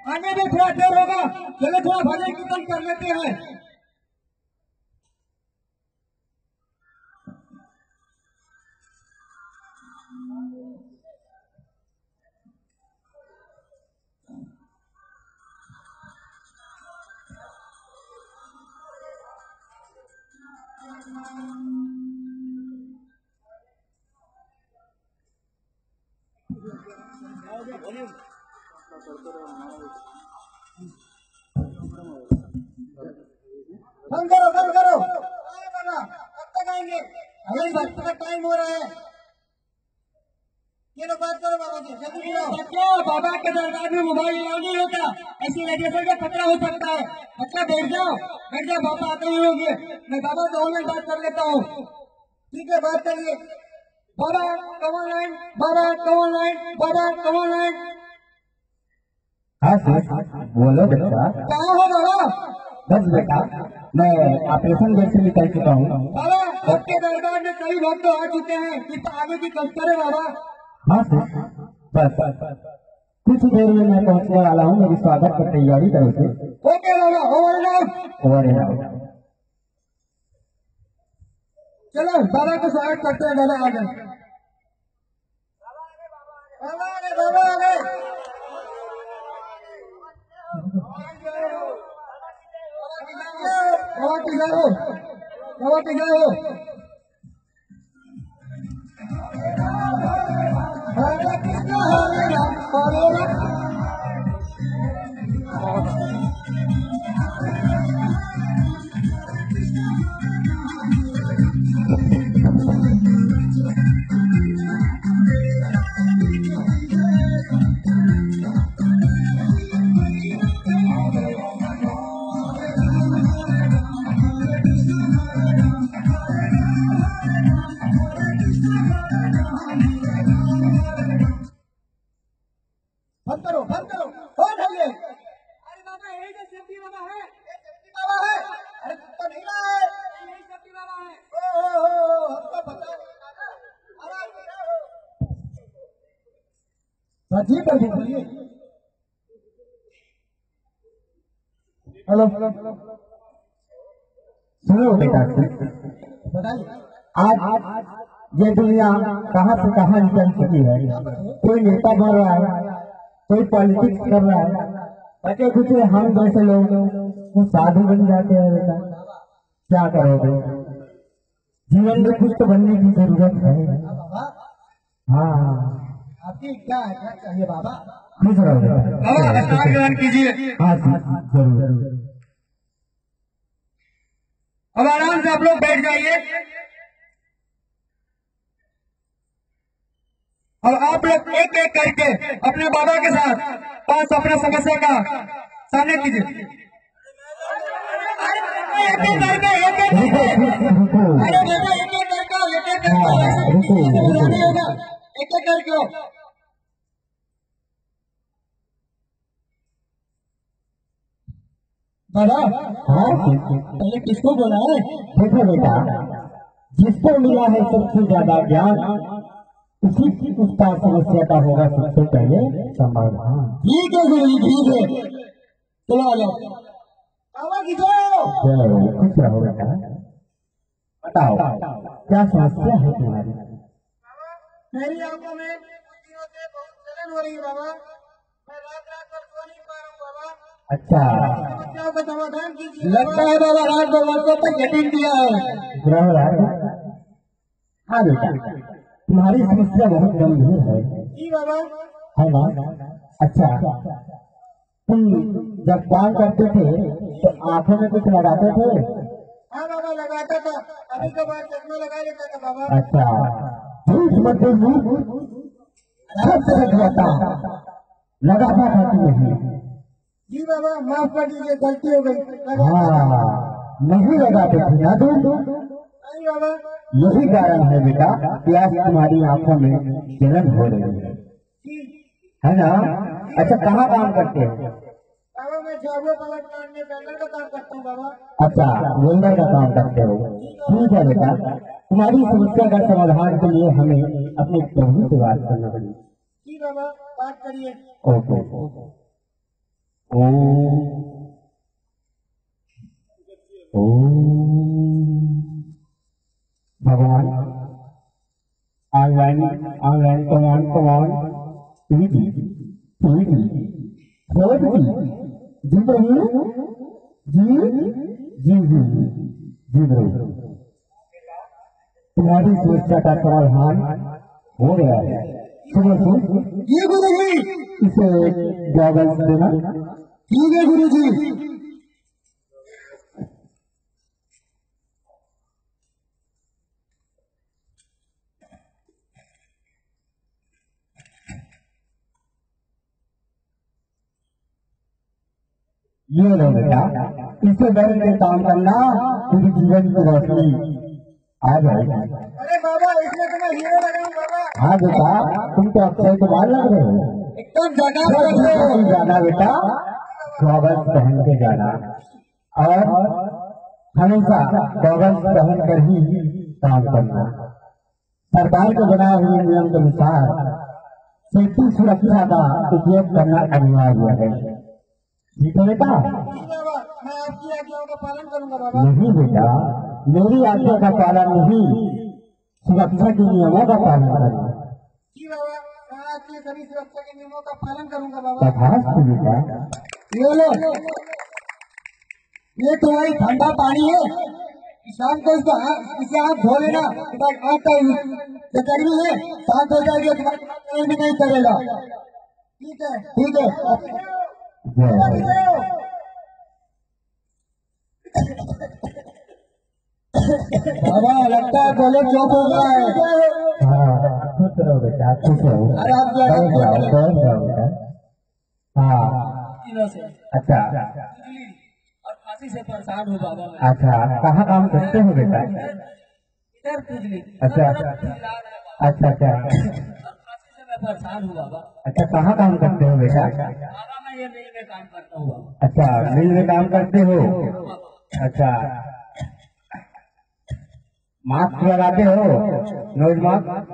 आने में थोड़ा देर होगा, चलो थोड़ा भजन कीर्तन कर लेते हैं। बंद करो बंद करो। कब तक आएंगे? अभी भक्त का टाइम हो रहा है। ये लोग बात करो बाबा जी, जल्दी बच्चों, बाबा के दरबार में मोबाइल अलाउ नहीं होता, ऐसी रेडिएशन का खतरा हो सकता है। अच्छा बैठ जाओ बाबा आते ही होंगे, मैं बाबा से ऑनलाइन बात कर लेता हूँ। ठीक है, बात करिए। बाबा कम ऑनलाइन, बाबा कम ऑनलाइन, बाबा कम ऑनलाइन। हाँ सर, बोलो बेटा। कहाँ हो बाबा? बस बेटा, मैं ऑपरेशन गेट से निकल चुका हूँ। बाबा आपके दरबार में कई भक्त आ चुके हैं, इस आगे की कष्ट करे बाबा। हाँ सर, बस कुछ देर में मैं पहुँचने वाला हूँ। मेरी स्वागत की तैयारी करो सर। ओके बाबा, ओवर एंड आउट। चलो बाबा को स्वागत करते हैं। बाबा आ गए, बाबा आ गए, बाबा आ गए। बाबा की जय हो, बाबा की जय हो। हरे कृष्ण हरे राम हरे राम। बंद करो बंद करो, हो जाइए। अरे बाबा यही जो सेफ्टी बाबा है, ये सेफ्टी बाबा है। अरे तो नहीं रहा है, यही सेफ्टी बाबा है। ओ हमको पता नहीं था ना। आवाज दे रहा हो जी, कर बोलिए। हेलो सुनो बेटा, बताइए। आज ये दुनिया कहाँ से कहाँ निकल चुकी है। कोई नेता बन रहा है, कोई पॉलिटिक्स कर रहा है, बचे कुछ हम जैसे लोग वो साधु बन जाते हैं। बेटा क्या करोगे, जीवन में कुछ तो बनने की जरूरत है। हाँ आपकी क्या है, क्या चाहिए बाबा? खुश रहो बेटा। बाबा ग्रहण कीजिए। हाँ जरूर। अब आराम से आप लोग बैठ जाइए। और आप लोग एक एक करके अपने बाबा के साथ पास अपना समस्या का सामने कीजिए। एक एक करके, एक एक करके। अरे बेटा एक एक करके, नहीं होगा, एक एक करके। बाबा हाँ पहले किसको बोला है? देखो बेटा, जिसको मिला है सबसे ज्यादा ज्ञान, उसी की उसका समस्या का होगा सबसे पहले समाधान। ठीक है गुरु जी, ठीक है, चलो आ जाओ। बाबा की खुश रहो बेटा। बताओ क्या समस्या है तुम्हारी? मेरी आंखों में कुछ दिनों से बहुत जलन हो रही है बाबा। मैं रात रात भर सो नहीं पा रहा हूँ बाबा। अच्छा, समस्याओं का समाधान कीजिए। लगता है बाबा रात भर वर्षों तक यकीन दिया है। ग्रहराज, हाँ बेटा, तुम्हारी समस्या बहुत गंभीर है। जी बाबा। है ना? अच्छा, तुम जब काम करते थे तो आंखों में कुछ लगाते थे? हाँ बाबा लगाता था, अभी के बाद चश्मा लगा लेता था बाबा। अच्छा, झूठ मत बोलो, सब लगाता था कि नहीं? जी बाबा माफ कर दीजिए, गलती हो गई। हाँ, नहीं लगाते थे ना तुम? नहीं बाबा। यही कारण है बेटा कि आज तुम्हारी आंखों में जलन हो रही है ना? अच्छा, कहाँ काम करते हैं? बाबा मैं झाबुआ पावर प्लांट में वेल्डर का काम करता हूँ बाबा। अच्छा, वेल्डर का काम करते हो। ठीक है बेटा, तुम्हारी समस्या का समाधान के लिए हमें अपने प्रभु से बात करना पड़ेगी। जी बाबा, बात करिए। ओके। ओम भगवान ऑनलाइन ऑनलाइन कमान टीवी जी प्रभु जी प्रभु तुम्हारी सुरक्षा का प्रावधान हो गया है। सुबह से ये गुरु जी इसे गॉगल्स देना। ठीक है गुरु जी। ये लो बेटा, इसे बैठ के काम करना, पूरी जीवन की रोशनी आ जाएगी। अरे बाबा इसमें तो मैं हीरो लगाऊं बाबा। हाँ बेटा, तुम तो अक्षय कुमार लग रहे हो। एकदम जगह जाना बेटा, गॉगल्स पहन के जाना और हमेशा गॉगल्स पहन कर ही काम करना। सरकार के बनाए हुए नियम के अनुसार सेफ्टी सुरक्षा का उपयोग करना अनिवार्य है। ठीक है बेटा? मैं आपकी आज्ञाओं का पालन करूंगा बाबा। नहीं बेटा, मेरी आज्ञा का पालन नहीं, सुरक्षा के नियमों का पालन करना। जी बाबा, मैं आपके सभी सुरक्षा के नियमों का पालन करूंगा बाबा। तथास्तु बेटा। ये लो, ये तुम्हारी ठंडा पानी है, शाम को इसे आप धो लेना। गर्मी है, शांत हो जाएगी, तुम्हारी भी नहीं करेगा। ठीक है ठीक है। बाबा लगता है बोले चौक हो गया है। हाँ खुश रहो बेटा, खुश रहो। अरे आप बैठ जाओ बेटा। हाँ अच्छा और फांसी से परेशान हो बाबा। अच्छा, कहाँ काम करते हो बेटा? इधर खुजली। अच्छा अच्छा अच्छा परेशान हूँ बाबा। अच्छा, कहाँ काम करते हो बेटा? बाबा मैं ये मिल में काम करता हूँ। अच्छा, मिल में काम करते हो। अच्छा, मास्क लगाते हो? Nose mask?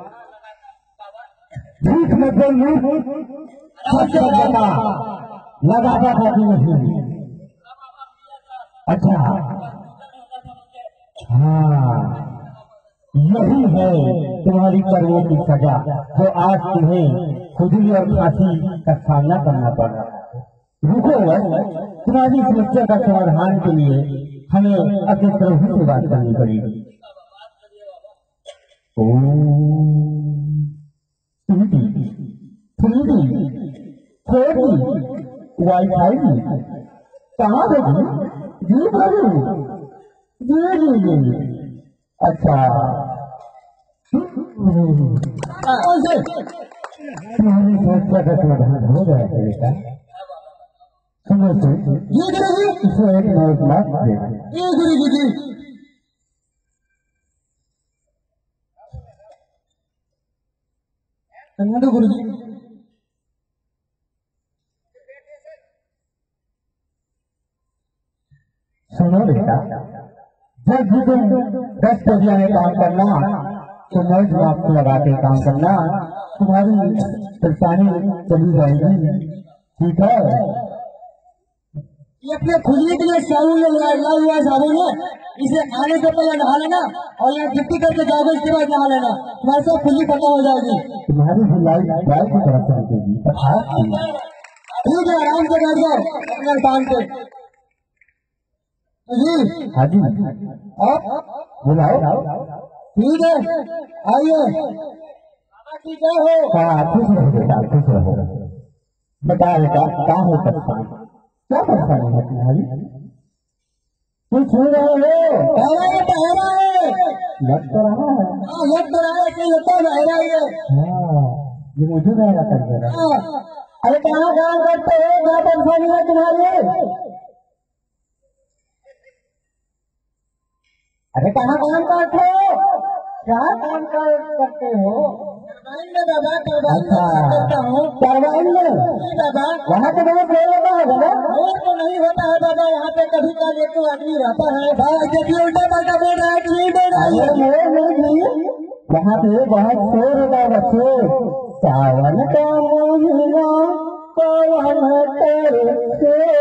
झूठ मत बोल, सच बताना, लगाता था कि नहीं? अच्छा हाँ, यही है तुम्हारी कर्मों की सजा, जो आज तुम्हें खुदी और फांसी का सामना करना पड़ रहा है। रुको बस, तुम्हारी समस्या का समाधान के लिए हमें अपने प्रभु से बात करनी पड़ेगी। ओम 3D, 4D, वाईफाई कहाँ होगी? जी प्रभु, जी अच्छा तुम्हारी समस्या का समाधान हो गया है बेटा। सुनो से इसे एक नोट मास्क देना। गुरु जी गुरु जी सुनो बेटा, जब भी तुम 10 बजे में काम करना तो नोट मास्क लगा के काम करना, तुम्हारी परेशानी चली जाएगी। ठीक है? ये अपने खुजली के लिए साबुन लगा हुआ साबुन है, इसे आने से पहले नहा लेना और यहाँ गिट्टी करके जाओगे, इसके बाद नहा लेना, तुम्हारे सब खुजली पता हो जाएगी। तुम्हारी धुलाई गाय की तरफ से निकलेगी। ठीक है, आराम से बैठ जाओ अपने स्थान पे। जी हाँ जी, बुलाओ। ठीक है, आइए। ठीक है हो। हाँ खुश रहो बेटा, खुश रहो। बता बेटा, क्या है परेशान? क्या परेशानी है तुम्हारी? तुम सुन रहे हो? पहरा है। लग तो रहा है। हाँ लग तो रहा है कि लगता है बहरा ही है। हाँ, ये मुझे बहरा कर दे रहा है। अरे कहाँ काम करते हो? क्या परेशानी है तुम्हारी? अरे कहाँ काम करते हो? क्या काम करते हो? टरबाइन में दादा, टरबाइन अच्छा, करता हूँ। टरबाइन में? दादा वहाँ तो बहुत देर होता है दादा। और तो नहीं होता है दादा, यहाँ पे कभी का एक तो आदमी रहता है। देखिए उल्टा पलटा बोल रहा है कि नहीं बोल रहा है? वहाँ पे बहुत शोर होता है बच्चे। सावन का महीना पवन से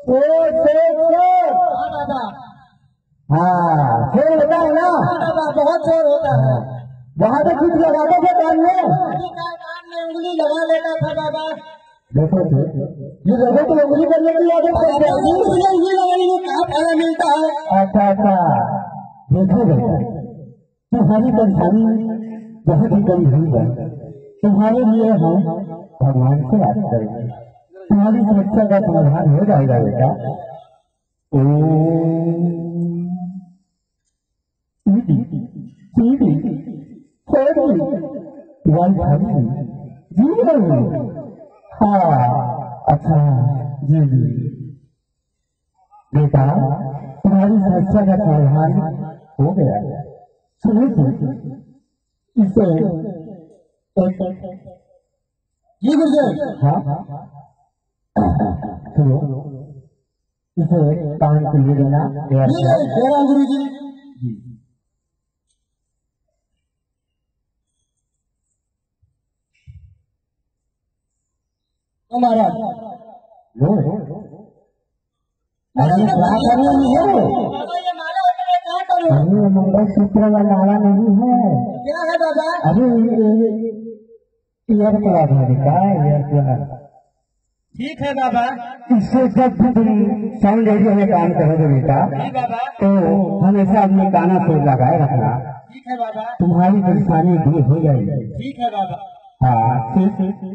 हाँ बाबा, हाँ शोर होता है ना। हाँ बाबा, बहुत शोर होता है। वहाँ पे कुछ लगाते थे कान में। अभी कान में उंगली लगा लेता था बाबा। देखो तो ये लोगों को उंगली करने की आदत पड़ जाएगी। उंगली लगाने को कहाँ फायदा मिलता है? अच्छा अच्छा, देखो बेटा, तुम्हारी परेशानी बहुत ही गंभीर है। तुम्हारे लिए हम भगवान से बात करेंगे, तुम्हारी समस्या का समाधान हो जाएगा बेटा। हाँ अच्छा जी जी बेटा, तुम्हारी समस्या का समाधान हो गया। सुनो इसे जी गुरुदेव। हाँ सुनो, इसे कान के लिए देना। गुरु जी। महाराज लो अरे क्या कर रही हो? बाबा, ये माला है, मैं क्या करूँ? अरे मंगलसूत्र का माला नहीं है। क्या है बाबा? अरे ईयर प्लग है बेटा, ईयर प्लग। ठीक है बाबा। इससे जब भी तुम साउंड एरिया में काम करोगे बेटा, जी बाबा। तो हमेशा अपने काना से लगाए रखना। ठीक है बाबा। तुम्हारी परेशानी दूर हो जाएगी। ठीक है बाबा। हाँ ठीक।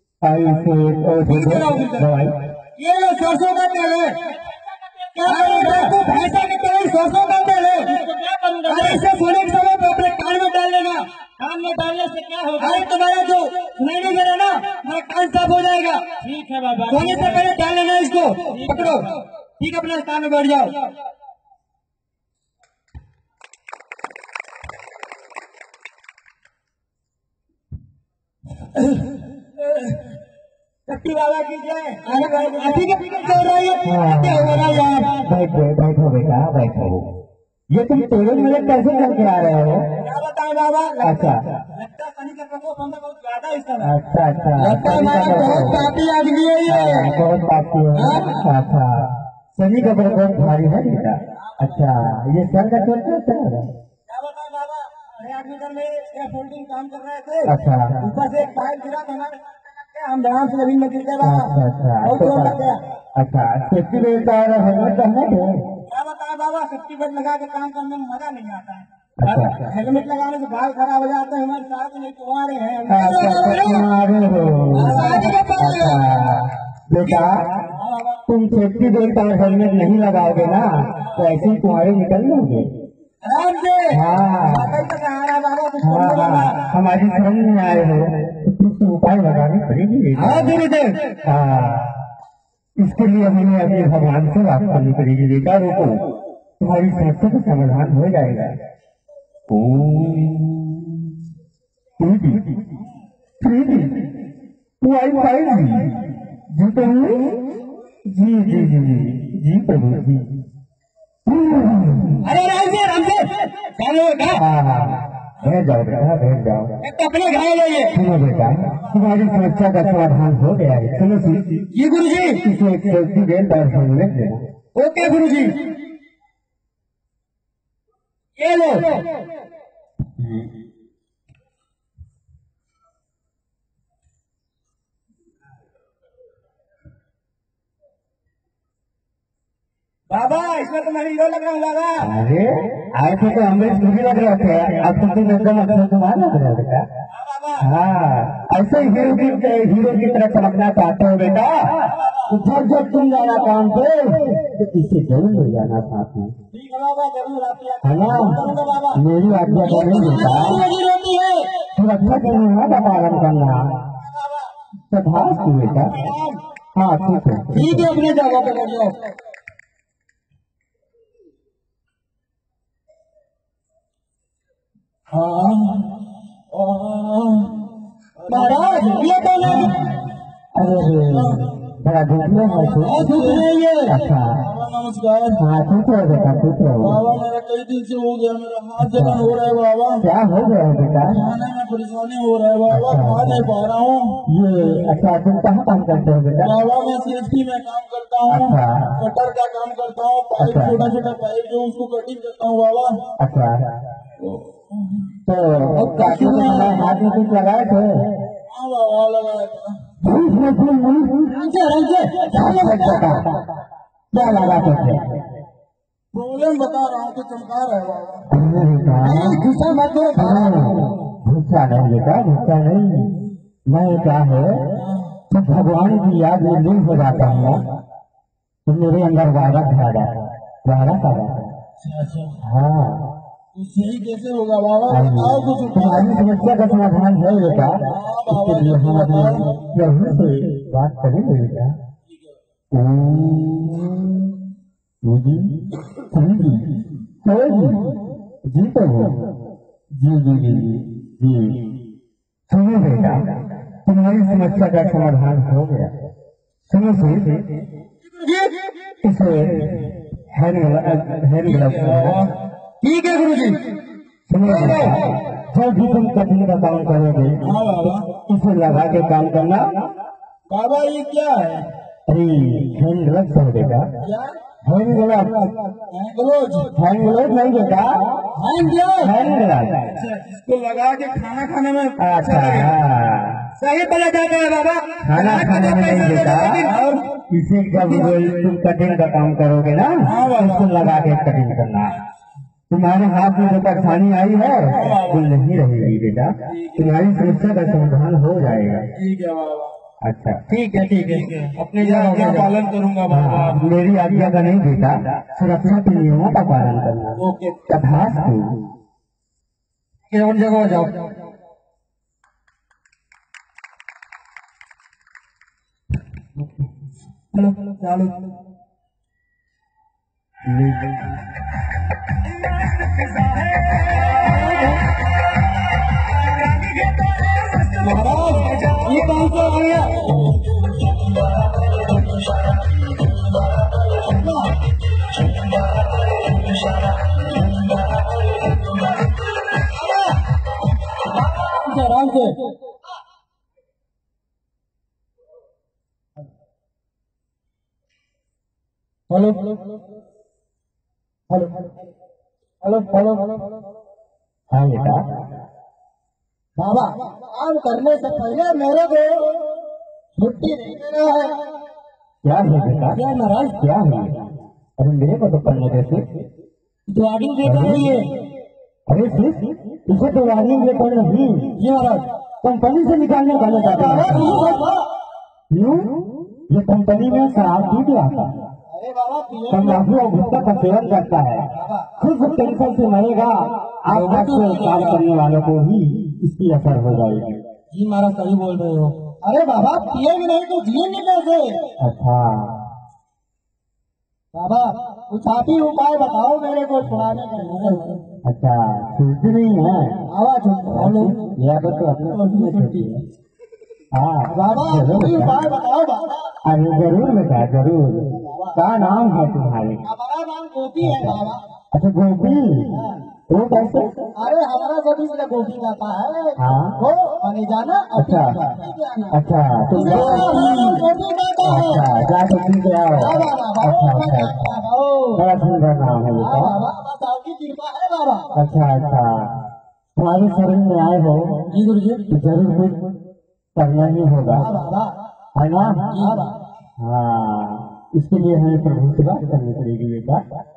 दवाई ये लो, सरसों का तेल है। क्या करूँगा? तू भैंसा की तरह सरसों का तेल है। क्या करूँगा? अरे इसे सोने के समय पे अपने कान में डाल लेना। कान में डालने से क्या होगा? अरे तुम्हारा जो सुनाई नहीं दे रहा ना, मेरा कान साफ हो जाएगा। ठीक है बाबा। सोने से पहले डाल लेना इसको। पकड़ो। ठीक है, अपने कान में बैठ जाओ। शक्ति बाबा की जय। अभी के पीछे चल रही है। क्या हो रहा है यार? बैठो बेटा बैठो। ये तुम टेबल में कैसे करके आ रहे हो? क्या बताएं बाबा? अच्छा लगता है शनि का प्रकोप हम बहुत ज्यादा इस समय। अच्छा अच्छा, लगता है हमारा बहुत पापी आदमी है ये। बहुत पापी है। अच्छा, शनि का प्रकोप भारी है बेटा। अच्छा, ये सर का चोट कैसा है? क्या बताएं बाबा? अरे आदमी घर में स्कैफ फोल्डिंग काम कर रहे थे। अच्छा ऊपर से एक पाइप गिरा था हमारे, हम ध्यान से जमीन में गिर गए बाबा। अच्छा अच्छा, बहुत जोर लग गया। अच्छा सेफ्टी बेल्ट और हेलमेट पहने थे? क्या बताएं बाबा, सेफ्टी बेल्ट लगा के काम करने में मजा नहीं आता है। अच्छा हेलमेट लगाने से बाल खराब हो जाते हैं हमारे साथ में। कुंवारे हैं। तुम्हारे हो। अच्छा बेटा, तुम सेफ्टी बेल्ट और हेलमेट नहीं लगाओगे ना तो ऐसे ही तुम्हारे निकल लोगे। आराम से। हाँ बाबा कुछ हाँ, हमारी समझ में आए हो तो कुछ उपाय लगानी पड़ेगी। हाँ गुरुदेव। हाँ, इसके लिए हमें अभी भगवान से बात करनी पड़ेगी। बेटा रुको, तुम्हारी समस्या का समाधान हो जाएगा। वाईफाई जी प्रभु, जी जी जी जी जी प्रभु जी। अरे राम से चालू होगा। हाँ हाँ, बैठ जाओ बेटा बैठ जाओ। अपने घायल है ये। सुनो बेटा, तुम्हारी समस्या का समाधान हो गया है। सुनो जी गुरु जी। इसे एक सेफ्टी बेल्ट और हेलमेट देना। ओके गुरु जी, ये लो। बाबा इसमें तो मैं हीरो लग रहा हूँ बाबा। अरे आए थे तो अमरीश पुरी लग रहे थे, अब तो तुम एकदम अक्षय कुमार लग रहे हो बेटा। हाँ, ऐसे हीरो की तरह चमकना चाहते हो बेटा। जब तुम जाना काम पे तो इसे जरूर ले जाना साथ में। ठीक है बाबा, जरूर आती है ना? मेरी आज्ञा तो नहीं बेटा, होती है। सुरक्षा करना ना पालन करना। सधास तू बेटा। हाँ ठीक है ठीक है, अपने जगह पे कर लो। महाराज ये तो नहीं। अरे बड़ा दुखी है तू? अच्छा नमस्कार हाँ ठीक है बेटा ठीक है। बाबा, मेरा कई दिन से हो गया, मेरा हाथ जलन हो रहा है बाबा। क्या हो गया है बेटा? खाने में परेशानी हो रहा है बाबा, खा नहीं पा रहा हूँ। ये अच्छा तुम कहाँ काम करते हो बेटा? बाबा, मैं सेफ्टी में काम करता हूँ, अच्छा। कटर का काम करता हूँ, पाइप अच्छा। छोटा छोटा पाइप जो उसको कटिंग करता हूँ बाबा। अच्छा तो काशी में हाथ में कुछ लगाए थे? हाँ बाबा, लगाया था। क्या लगाते थे? प्रॉब्लम बता रहा हूँ तो चमका रहा है बाबा। गुस्सा मत हो। गुस्सा नहीं बेटा गुस्सा नहीं। मैं क्या है तो भगवान की याद में लीन हो जाता हूँ ना तो मेरे अंदर वायरस आ जाता है। वायरस आ जाता है। अच्छा, हाँ तो सही कैसे होगा बाबा? बताओ कुछ उपाय। तुम्हारी समस्या का समाधान है बेटा। इसके लिए हम अपने प्रभु से बात करेंगे बेटा। जी जी प्रभु जी जी जी जी जी सुनो बेटा तुम्हारी समस्या का समाधान हो गया। सुनो सुनो इसे हैंड ग्लव्स ठीक है गुरु जी। सुनो बेटा जब भी तुम कटिंग का काम करोगे हाँ बाबा। इसे लगा के काम करना। बाबा, ये क्या है? अरे हैंड ग्लव्स है बेटा। क्या? Hand gloves gloves? Hand gloves नहीं बेटा हैंड ग्लोव? Hand gloves. अच्छा, इसको लगा के खाना खाने में अच्छा सही पता जाता है बाबा। खाना खाने में नहीं बेटा। और इसे जब तुम कटिंग का काम करोगे ना इसको लगा के कटिंग करना। तुम्हारे हाथ में जो परेशानी आई है वो नहीं रहेगी बेटा। तुम्हारी समस्या का समाधान हो जाएगा। ठीक है बाबा। अच्छा ठीक है अपने आज्ञा पालन करूंगा बाबा। मेरी आज्ञा का नहीं बेटा सुरक्षा के नियमों का पालन करना। ओके, तथास्तु। और जगह जाओ। चलो चालू। महाराज, ये कौन सा आ गया? आराम से। Hello hello hello hello hello. हाँ बेटा बाबा, काम करने से पहले मेरे को छुट्टी नहीं देना है। क्या है बेटा? क्या महाराज? क्या है? अरे मेरे को तो करने कैसे? तो वार्निंग देता है ये। अरे इसे तो वार्निंग लेकर नहीं जी महाराज। कंपनी से निकालने वाले क्यों? ये कंपनी में शराब पी के आता है, अरे बाबा, तम्बाकू और गुटखा का सेवन करता है, खुद कैंसर से मरेगा। आप से काम करने वालों को ही इसकी असर हो जाएगी। जी महाराज, सही बोल रहे हो। अरे बाबा, पिएंगे नहीं तो जिएंगे कैसे? अच्छा बाबा, कुछ आप ही उपाय बताओ मेरे को छुड़ाने का। अच्छा छूट नहीं है आवाज यह तो अपने छुट्टी है। हाँ बाबा, जरूर कोई बेटा। उपाय बताओ बाबा। अरे जरूर बेटा जरूर। क्या नाम है तुम्हारे? हमारा नाम गोपी है बाबा। अच्छा गोपी, वो कैसे? अरे हमारा सभी से गोपी जाता है। हाँ वो बने जाना। अच्छा अच्छा तुम गोपी जाता है। अच्छा जाके पी के आओ। अच्छा अच्छा बड़ा सुंदर नाम है बेटा। बस आपकी कृपा है बाबा। अच्छा अच्छा तुम्हारे शरीर में आए हो जी गुरु जी। तो जरूर कुछ करना ही होगा बाबा, है ना? हाँ इसके लिए हमें प्रभु से बात करनी पड़ेगी बेटा।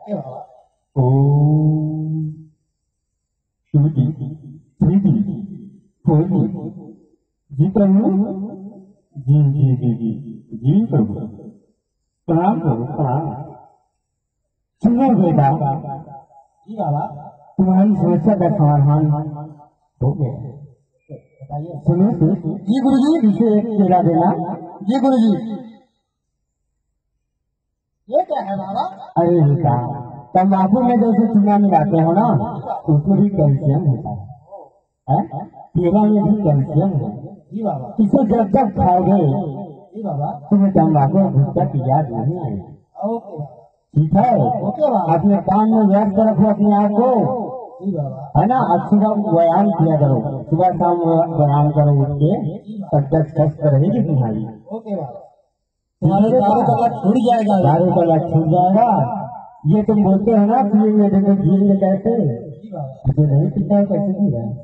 ओम श्रुति प्रीति होली जी प्रभु जी जी जी जी जी प्रभु प्रणाम प्रभु प्रणाम। सुनो बेटा जी बाबा, तुम्हारी समस्या का समाधान हो गया। बताइए। सुनो जी गुरु जी। इसे एक केला देना। जी गुरु जी। ये क्या है बाबा? अरे बेटा तम्बाकू में जैसे चूना मिलाते हो ना उसमें भी कैल्शियम होता है? केला में भी कैल्शियम है। जी बाबा। इसे जब जब खाओगे जी बाबा। तुम्हें तंबाकू और गुटखा की याद नहीं आई। ओके ठीक है, ओके बाबा। अपने काम में व्यस्त रखो अपने आप को, जी बाबा। है ना। अब सुबह व्यायाम किया करो, सुबह शाम व्यायाम करो उठ के, तब तक स्वस्थ रहेगी तुम्हारी। ओके बाबा। तुम्हारे दारू का लत छूट जाएगा। दारू का लत छूट जाएगा। ये तुम बोलते हो ना पिएंगे देखो जिएंगे कैसे, जी बाबा। जो नहीं पीता है कैसे जी रहा है।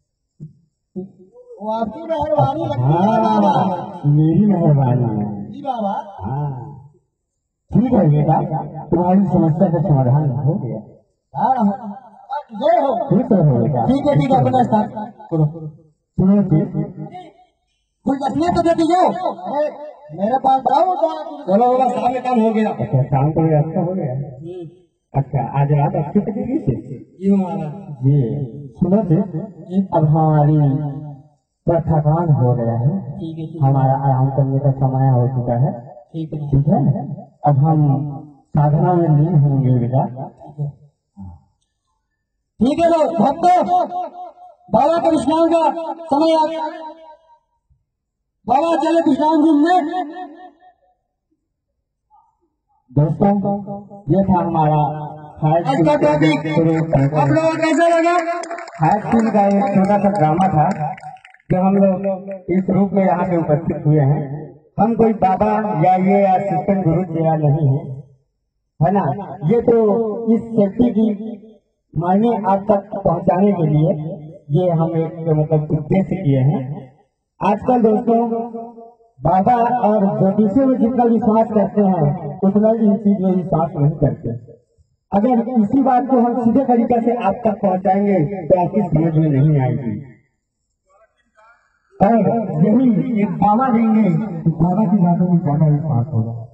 वो आपकी मेहरबानी लगती है बाबा। हाँ, मेरी मेहरबानी है। जी बाबा। हाँ ठीक है बेटा, तुम्हारी समस्या का समाधान हो गया। हाँ जय हो। ठीक है बेटा, ठीक है अपना स्टार्ट करो। सुनो फिर, कुछ बचने तो दे दीजिए। अरे मेरे पास आओ तो बोलो बोला सामने काम हो गया। अच्छा शाम को भी अच्छा हो गया। अच्छा आज रात अच्छी तरीके से जी महाराज जी। सुनो फिर, अब हमारी पर थकान हो गया है, ठीक है हमारा आराम करने का समय हो चुका है। ठीक है ठीक है, अब हम साधना में लीन होंगे बेटा। ठीक है तो भक्तों बाबा के विश्राम का समय आ गया। बाबा चले विश्राम रूम में। दोस्तों ये था हमारा आज का टॉपिक आप लोगों को कैसा लगा? हाइस्कूल का एक छोटा सा ड्रामा था जो हम लोग इस रूप में यहाँ पे उपस्थित हुए हैं। हम कोई बाबा या ये असिस्टेंट गुरु तेरा नहीं है ना। ये तो इस शक्ति की मायने आप तक पहुँचाने के लिए ये हम एक मतलब उद्देश्य किए हैं। आजकल दोस्तों बाबा और ज्योतिषी में जितना विश्वास करते हैं उतना ही इन चीज में विश्वास नहीं करते। अगर इसी बात को हम सीधे तरीके से आप तक पहुंचाएंगे तो आपकी समझ में नहीं आएगी। और यही एक बाबा देंगे, बाबा की बातों में ज्यादा विश्वास होगा।